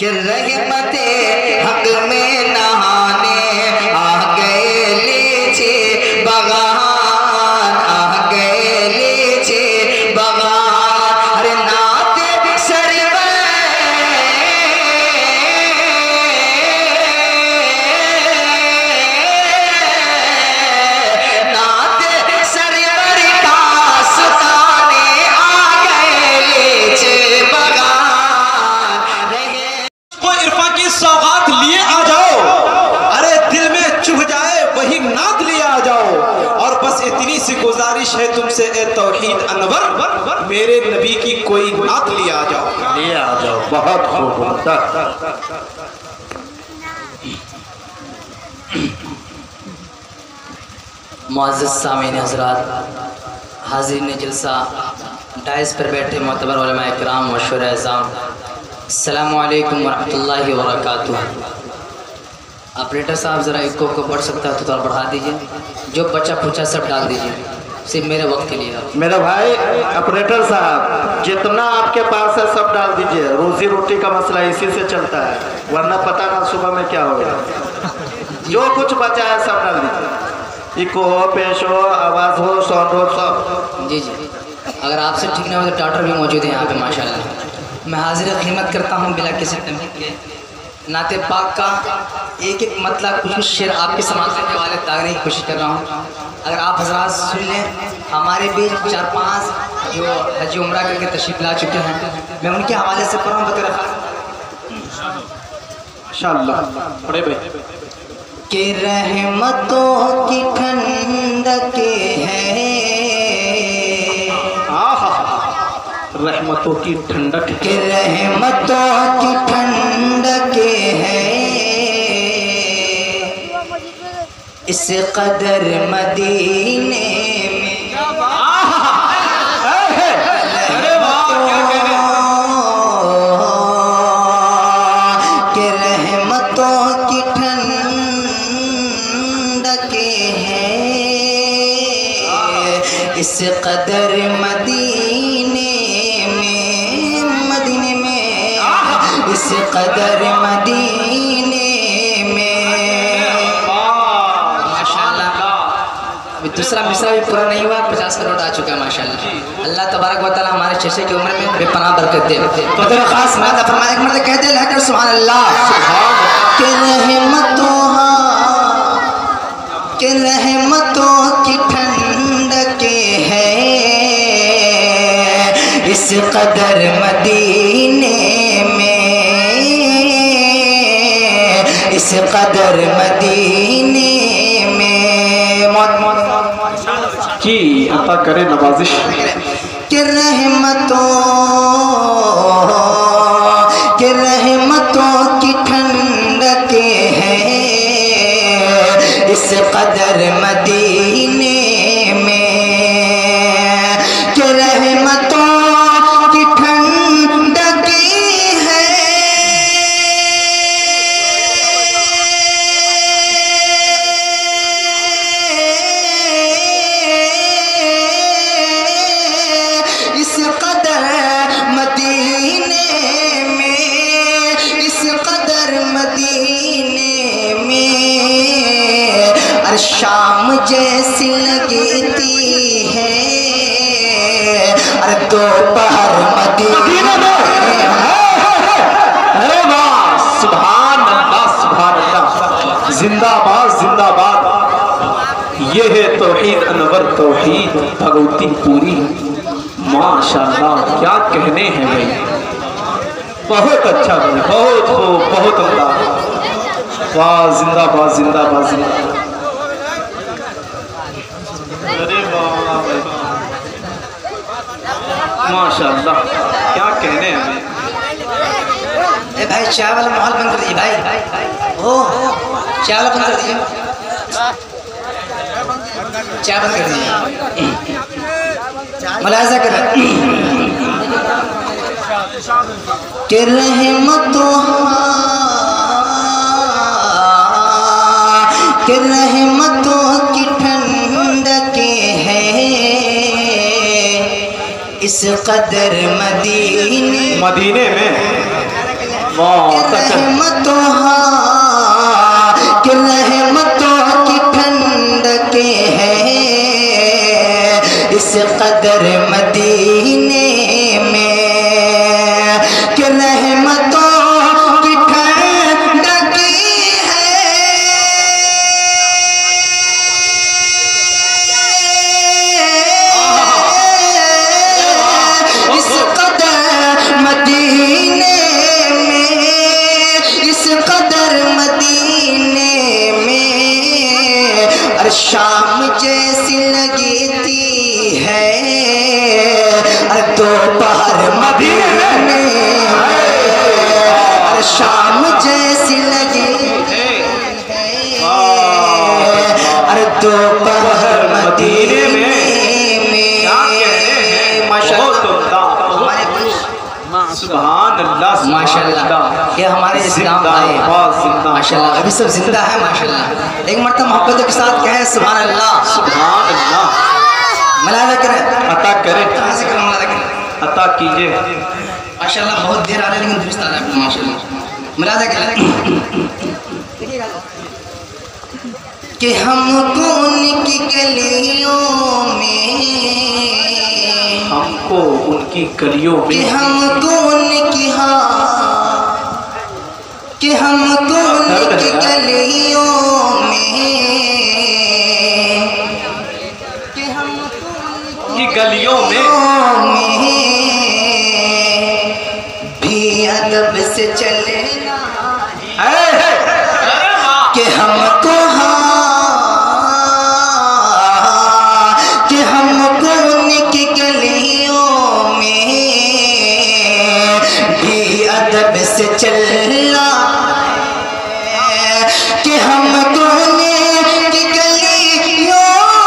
कि रहमते हक में नहाने आ गए लीचे बगान, आ गए लीचे बगान। अरे नात सरवर नात सरवर का सुताने आ गए लीचे बगान। इरफा की सौगात लिए आ जाओ, अरे दिल में चुभ जाए वही नात लिए आ जाओ। और बस इतनी सी गुजारिश है तुमसे ए तौहीद अनवर, मेरे नबी की कोई नात लिए आ जाओ, लिए आ जाओ। बहुत खूब। मुअज़्ज़िज़ सामीन हज़रात, हाज़रीन जलसा, डाइस पर बैठे मोतबर उलमा इकराम, मशहूर एज़ाम, अस्सलामु अलैकुम वरहमतुल्लाहि वबरकातुहू। ऑपरेटर साहब ज़रा इको को बढ़ सकता है तो थोड़ा बढ़ा दीजिए, जो बचा पूछा सब डाल दीजिए, सिर्फ मेरे वक्त के लिए। मेरा भाई ऑपरेटर साहब, जितना आपके पास है सब डाल दीजिए, रोजी रोटी का मसला इसी से चलता है, वरना पता ना सुबह में क्या होगा। जो कुछ बचा है सब डाल दीजिए, इको हो, पेश हो, आवाज़ हो, साउंड हो, सब। जी जी, अगर आपसे ठीक ना हो तो डॉक्टर भी मौजूद है यहाँ पे माशाल्लाह। मैं हाजिर खिदमत करता हूँ बिला किसी तमहीद के। नाते पाक का एक एक मतलब कुछ शेर आपके समाज के हवाले दागने की कोशिश कर रहा हूँ। अगर आप हजरात सुन लें, हमारे बीच 4-5 जो हज उम्रा करके तशरीफ ला चुके हैं, मैं उनके हवाले से कुरान वगैरह माशाअल्लाह। बड़े भाई कि रहमतों की ठंडके हैं, रहमतों की ठंडक, कि रहमतों की ठंडके हैं, इस कदर मदीने में कि रहमतों की ठंडके हैं, इस कदर मदीने इस कदर मदीने में। माशाल्लाह, अभी दूसरा मिसरा भी पूरा नहीं हुआ, 50 करोड़ आ चुका है माशाल्लाह। अल्लाह तबारक व तआला हमारे चेचे की उम्र में बेपनाह बरकत दे। तो तेरे खास मादा फरमाने के मतलब कहते हैं सुभान अल्लाह। कि रहमतों की ठंडके हैं, इस कदर मदीने में, इस कदर मदीने में। जी अता करे नवाजिश। कि रहमतों की ठंडके हैं, इस कदर मदीने में, कि रहमतों की ठंडके हैं, इस कदर मदीने में, इस कदर मदीने में। और शाम जैसी लगती है, और दोपहर मदीने में। सुभान अल्लाह, सुभान अल्लाह, जिंदाबाद जिंदाबाद। ये है तौहीद अनवर, तौहीद भगवती पूरी। माशाल्लाह, क्या कहने हैं भाई, बहुत अच्छा भाई, बहुत खूब, बहुत उम्दा। वाह, जिंदाबाद जिंदाबाद जिंदाबाद। अरे वाह भाई, माशाल्लाह, क्या कहने हैं भाई। ए भाई चाय वाला माहौल बंद कर दीजिए भाई, ओ चाय वाला बंद कर दीजिए, चाय बंद कर दीजिए, मुलाहिजा करें। कि रहमतों की ठंडके हैं, इस कदर मदीने में रहमतों कि रहमतों की ठंडके हैं इस कदर मदीने में कि रहमतों की ठंडके हैं इस कदर मदीने में इस कदर मदीने में और शाम जैसी लगती है और दोपहर मदीने में और शाम जैसी लगती है और दोपहर मदीने में माशाल्लाह माशाल्लाह ये हमारे इस्लाम भाई माशाल्लाह अभी सब जिंदा है माशाल्लाह। एक मरतबा मोहब्बत के साथ कहें सुभान अल्लाह सुभान अल्लाह। मलादा करें अता करें कहाँ से करें मलादा करें अता कीजिए माशाल्लाह। बहुत देर आ रही है लेकिन दुरुस्त आ रहा है माशाल्लाह। मलादा करें कि हमको उनकी गलियों में हमको उनकी गलियों कि में हमको उनकी कि हमको उनकी गलियों में कि हमको की गलियों में भी अदब से चलना है कि हमको कि हमको उनकी गलियों में भी अदब से चलना कि हमको उनकी गलियों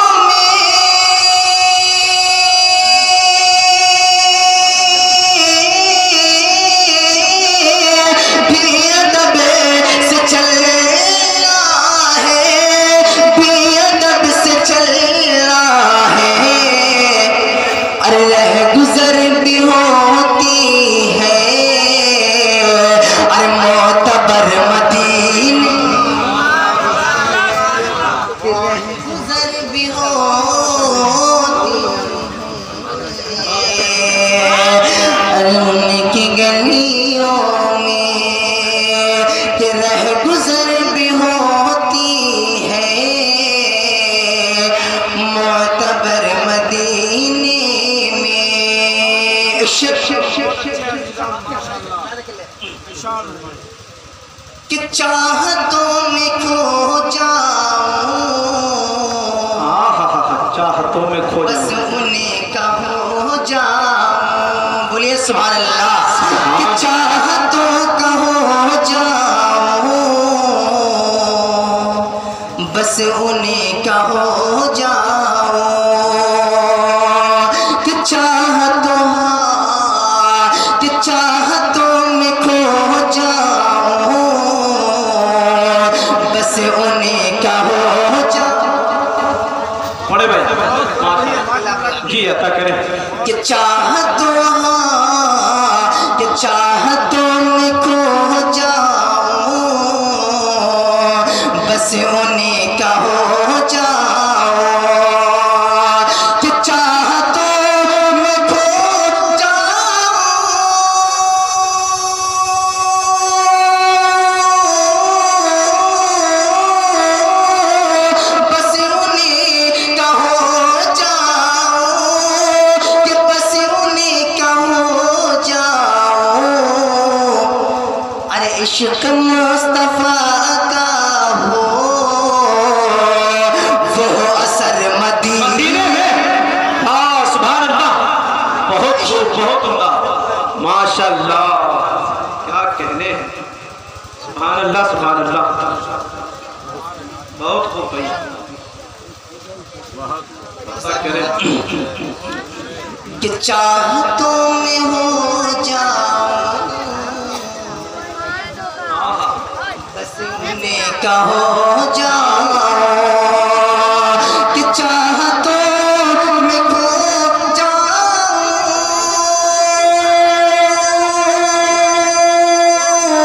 में भी अदब से चलना है भी अदब से चलना है। अरे रह गुजर भी होती है अरे मोतबर मदीने रह गुजर भी होती है अरे उनकी गलियों में कि रह गुजर भी होती है मोतबर मदीने में। कि चाहतों में खो जाऊं चाहतों में खो बस जाऊं उन्हीं का हो जाऊं। बोलिए सुभान अल्लाह। कि चाहतों का हो जाऊं बस उन्हीं का हो जाऊं। कि चाहतों में खो जाऊं बस उन्हीं का हो जाऊं। बड़े भाई जी अता करें कि चाहतों में खो जाऊं बस उन्हीं का हो जाऊं। कि चाहतों में खो जाऊं बस उन्हीं का हो जाऊं। कि बस उन्हीं का हो जाऊं। अरे इश्क मुस्तफा का हो वो असर मदीने में। हाँ सुभान अल्लाह। बहुत खूब बहुत उम्दा माशाल्लाह क्या कहने हैं। सुभान अल्लाह सुभान अल्लाह बहुत खूब भाई ऐसा करें कि चाहतों में हो जाऊं बस उन्हीं का हो जाऊं। कि चाहतों में खो जाऊं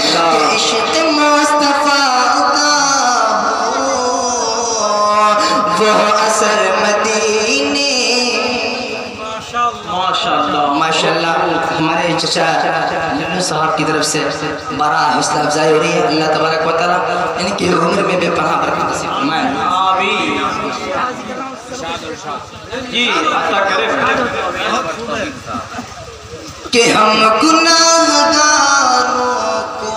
इश्क़ मुस्तफ़ा का वो असर मदीने। माशाल्लाह माशाल्लाह हमारे चचा लन्नू साहब की तरफ से बड़ा हौसला अफजाई हो रही है। अल्लाह तबारक व तआला इनकी उम्र में बेपनाह बरकत नसीब फरमाए। आमीन जी। अता करे कि हम गुनाहगारों को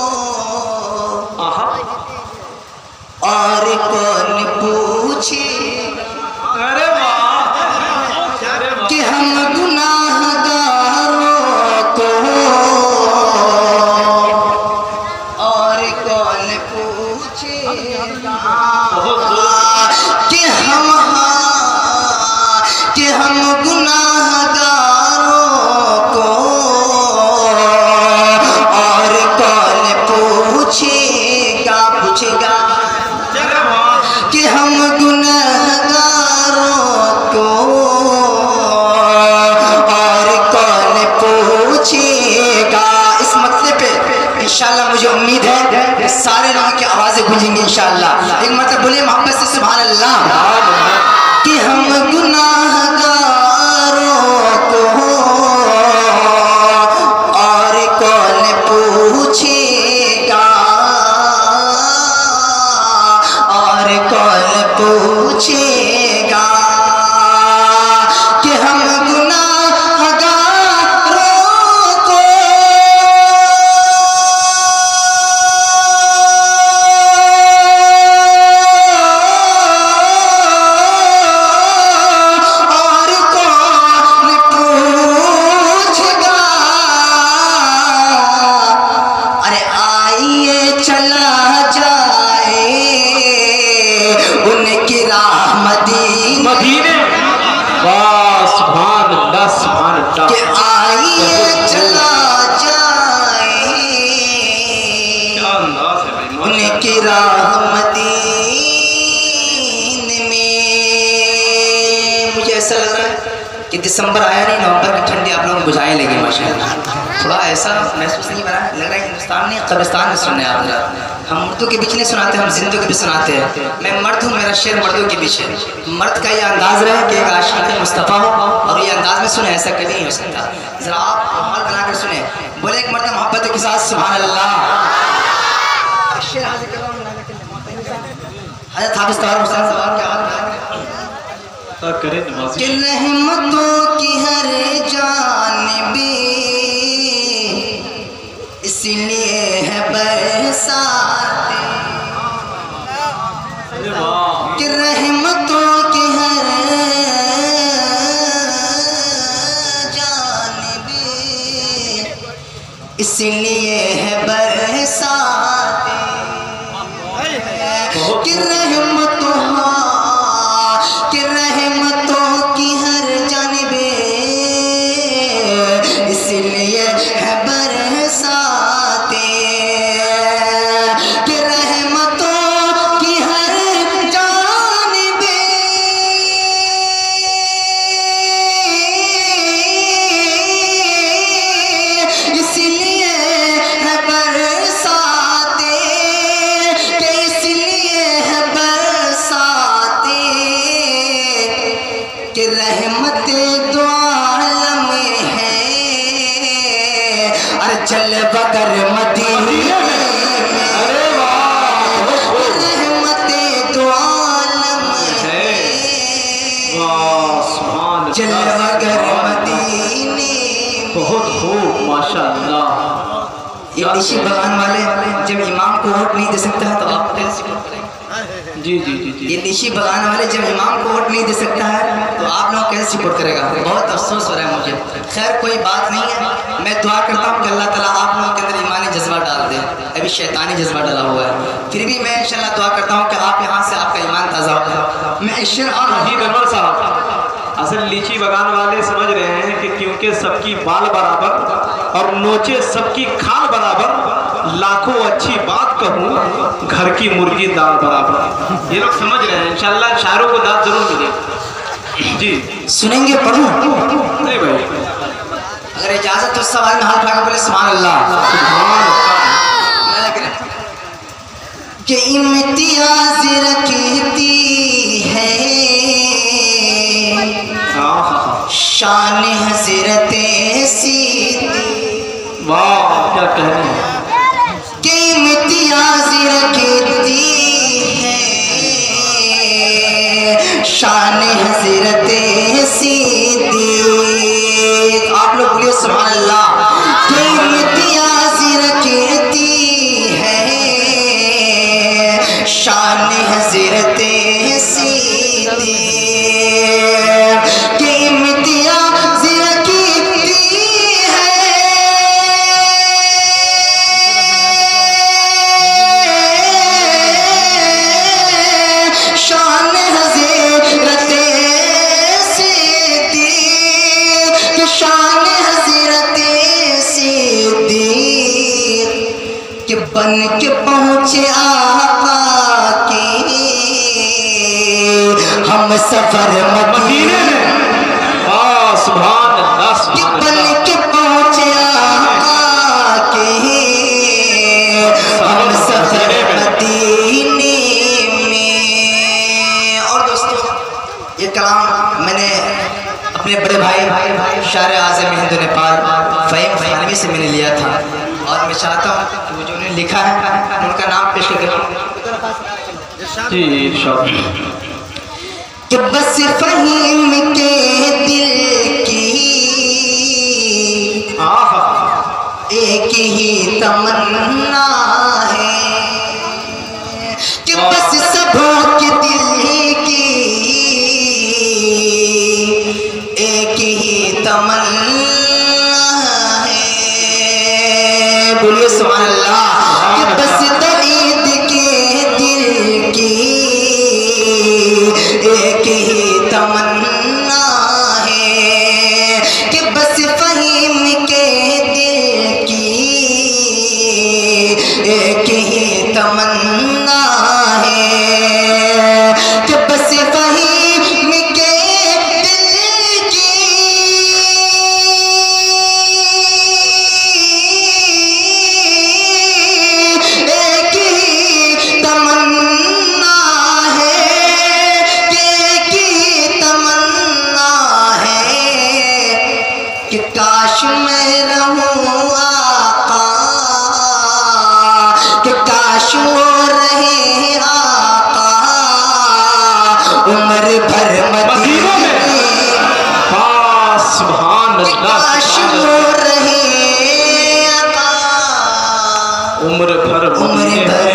और कौन पूछे। अरे वाह कि हम गुनाहगारों को और कौन पूछे। कि हम गुनाहगारों को और कौन पूछेगा पूछेगा। कि हम गुनाहगारों को और कौन पूछेगा। इस मसले पे इंशाल्लाह मुझे उम्मीद है कि सारे लोगों की आवाज़ें गूंजेंगी इंशाल्लाह। एक मतलब बोले मोहब्बत से सुभान अल्लाह। कि हम गुनाहगारों को और कौन पूछेगा और कौन पूछेगा। कि हम गुनाहगारों को मदीने। वाह सुभान अल्लाह सुभान अल्लाह। कि आइए चला जाए क्या अंदाज है भाई उनकी राह मदीने में। मुझे ऐसा लग रहा है कि दिसंबर आया नहीं, नवंबर की ठंडी आप लोगों को बुझाने लगी माशाल्लाह। थोड़ा ऐसा महसूस नहीं बना, लग रहा है हिंदुस्तान ने कब्रिस्तान में सुनने आप जरा। हम मुर्दों के बीच नहीं सुनाते, हम जिंदों के बीच सुनाते हैं। मैं मर्द हूँ, मेरा शेर मर्दों के बीच है। मर्द का ये अंदाज रहे कि एक आशिक मुस्तफ़ा हो और ये अंदाज में सुने, ऐसा कभी नहीं हो सकता। जरा आप माहौल बनाकर सुने, बोले एक मर्द मोहब्बत के साथ सुभान अल्लाह। शेर हाजिर कर रहा हूं हज़रत हाफिज़ तवार हुसैन साहब की आवाज़ में करे नवाज़ी। कि रहमतों की हर जानिबे इसलिए है बरसाते। कि रहमतों की हर जानिबे इसलिए है बरसाते। कि रहमतों की हर जानिबे इसलिए है बरसाते। कि रहमतों की हर जानिबे इसलिए है बरसाते। कि इसलिए है बरसाते। कि रहमत दो आलम है और चल बगर मदीने में। रहमत दो आलम है चल बगर मदीने। बहुत खूब माशाल्लाह। ये निशी बगान वाले जब इमाम को वोट नहीं दे सकता है तो आप कैसे वोट करेंगे? जी जी जी जी। ये निशी बगान वाले जब इमाम को वोट नहीं दे सकता है तो आप लोग कैसे सपोर्ट करेगा? बहुत अफसोस हो रहा है मुझे। खैर कोई बात नहीं है, मैं दुआ करता हूँ कि अल्लाह ताला आप लोगों के अंदर ईमानी जज्बा डाल दे। अभी शैतानी जज्बा डाला हुआ है, फिर भी मैं इंशाल्लाह दुआ करता हूँ कि आप यहाँ से आपका ईमान ताज़ा हो। मैं ईश्वर और जी गनवर साहब, असल लीची बगान वाले समझ रहे हैं कि क्योंकि सबकी बाल बराबर और नोचे सबकी खाल बराबर, लाखों अच्छी बात कहूँ घर की मुर्गी दाल बराबर। ये लोग समझ रहे हैं। इंशाल्लाह शायरों को दाद जरूर मिले। जी सुनेंगे, पढ़ूं? नहीं भाई, अगर इजाजत तो सवाल में हाथ उठा के बोले सुभान अल्लाह। वाह क्या कहने हैं। कि इम्तियाज़ रखती है शान हज़रत सिद्दीक़। आप लोग बोलिए सुभान अल्लाह। कि इम्तियाज़ रखती है शान हज़रत सिद्दीक़। कि इम्तियाज़ रखती है शान हज़रत सिद्दीक़। शान हज़रत सिद्दीक़ कि बन के पहुँचे आका के हम सफर मदीने में। वाह सुभान अल्लाह कि सुभान बन अल्लाह। के पहुँचे आका के हम सफर मदीने में। और दोस्तों ये कलाम मैंने अपने बड़े भाई शायर आज़म हिंद नेपाल फ़हीम फ़ानवी से मैंने लिया था और मैं चाहता हूँ कि वो जो उन्होंने लिखा है उनका नाम पेश करके जी इरशाद। कि बस फ़हीम के दिल की आहा एक ही तमन्ना है कि बस सबों के दिल की एक ही तमन्ना है। बोलिए सुभान अल्लाह। कि बस दलीद के दिल की एक ही तमन्ना है कि बस फ़हीम के दिल की एक ही तमन्ना है कि बस फ़हीम के दिल की एक ही तमन्ना है कि एक ही तमन्ना है कि काश मैं रहूं आका। कि काश वो रहे आका उम्र भर मदीने में। वाह सुभान कि अल्लाह काश सुभान वो अल्लाह। रहे आका उम्र भर उम्र मदीने भर